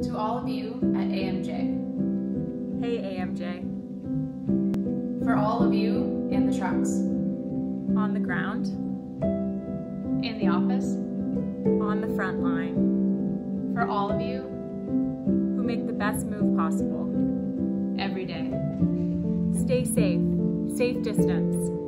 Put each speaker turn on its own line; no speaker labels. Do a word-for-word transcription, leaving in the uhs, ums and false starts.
To all of you at A M J.
Hey A M J.
For all of you in the trucks.
On the ground.
In the office.
On the front line.
For all of you
who make the best move possible.
Every day.
Stay safe. Safe distance.